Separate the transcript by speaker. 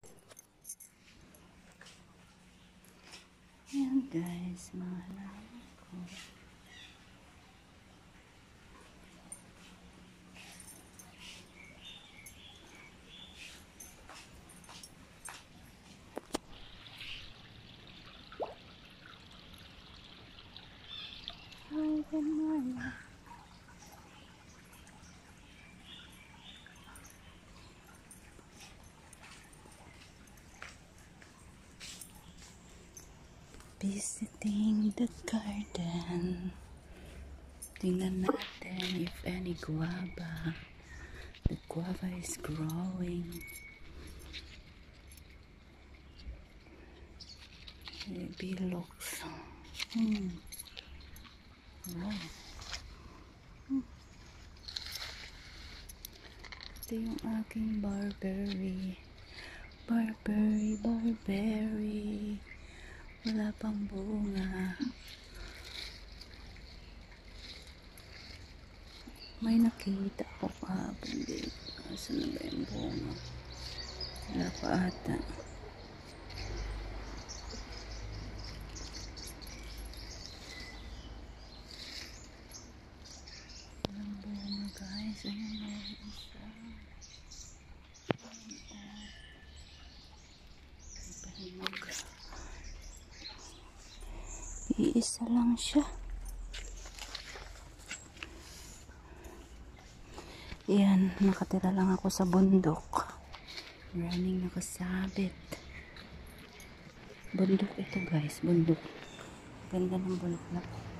Speaker 1: Ayan guys, mga halaman ko. Ay, ganyan. Visiting the garden. Tingnan natin if any guava. The guava is growing. Maybe looks. Wow. Ito yung aking barberry. Barberry. Wala pang bunga. May nakita ko kahapon dito. Asan na ba yung bunga? Wala pa ata. Walang bunga guys. Ayan na yung isa. Iisa lang siya. Yan, nakatira lang ako sa bundok. Maraming nakasabit. Bundok ito guys, bundok. Ganda ng bundok.